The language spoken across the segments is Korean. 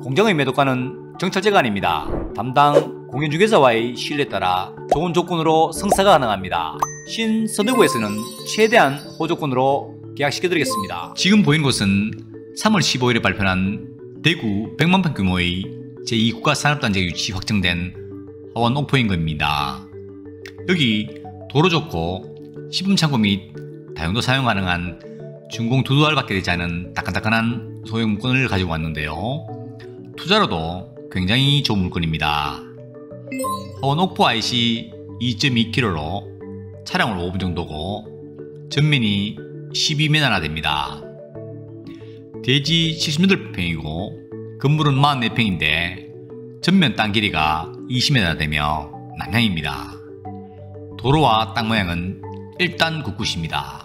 공장의 매도가는 정찰제가 아닙니다. 담당 공연중개사와의 신뢰에 따라 좋은 조건으로 성사가 가능합니다. 신서대구에서는 최대한 호조건으로 계약시켜드리겠습니다. 지금 보이는 곳은 3월 15일에 발표한 대구 100만평 규모의 제2국가산업단지가 유치 확정된 하원 옥포인거입니다. 여기 도로 좋고 시품창고 및 다용도 사용 가능한 준공 2두알밖에 되지 않은 따끈따끈한 소형 물건을 가지고 왔는데요. 투자로도 굉장히 좋은 물건입니다. 하원 옥포 IC 2.2km로 차량으로 5분 정도고 전면이 12m나 됩니다. 대지 78평이고 건물은 44평인데 전면 땅 길이가 20m 되며 남향입니다. 도로와 땅 모양은 1단 국구시입니다.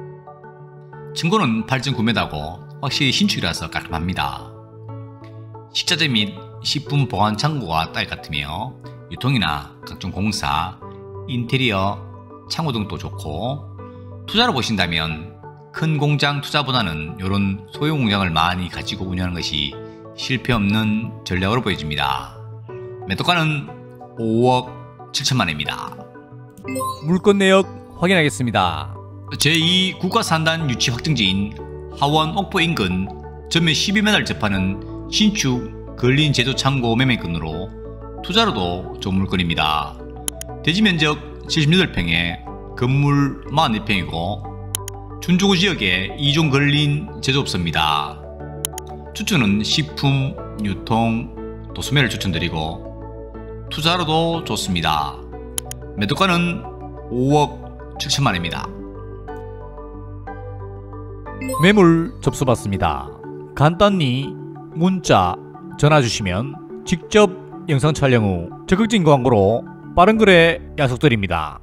층고는 8.9m고 확실히 신축이라서 깔끔합니다. 식자재 및 식품 보관 창고가 딸 같으며 유통이나 각종 공사, 인테리어, 창고 등도 좋고 투자로 보신다면 큰 공장 투자보다는 이런 소형 공장을 많이 가지고 운영하는 것이 실패 없는 전략으로 보여집니다. 매도가는 5억 7천만원입니다. 물건 내역 확인하겠습니다. 제2국가산단 유치 확정지인 하원 옥포 인근 전면 12m를 접하는 신축 근린 제조 창고 매매건으로 투자로도 좋은 물건입니다. 대지 면적 78평에 건물 44평이고 준조구 지역에 2종 근린 제조업소입니다. 추천은 식품, 유통, 도소매를 추천드리고 투자로도 좋습니다. 매도가는 5억 7천만원입니다. 매물 접수받습니다. 간단히 문자, 전화 주시면 직접 영상 촬영 후 적극적인 광고로 빠른 거래 약속드립니다.